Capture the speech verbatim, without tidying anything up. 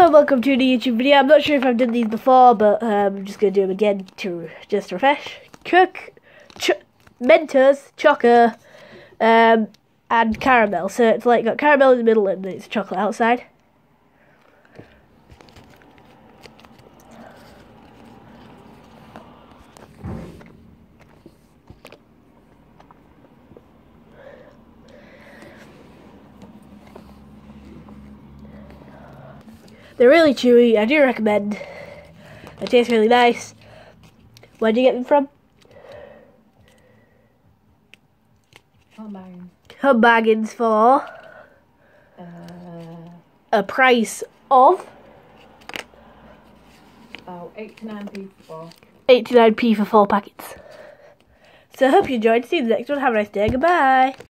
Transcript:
and welcome to the YouTube video. I'm not sure if I've done these before, but um, I'm just going to do them again to just refresh. Cook, ch Mentos Choco, um, and caramel. So it's like got caramel in the middle and it's chocolate outside. They're really chewy. I do recommend. They taste really nice. Where do you get them from? Home bargains. Home bargains for Uh, a price of oh, eighty-nine p for four. eighty-nine p for four packets. So I hope you enjoyed. See you in the next one. Have a nice day. Goodbye.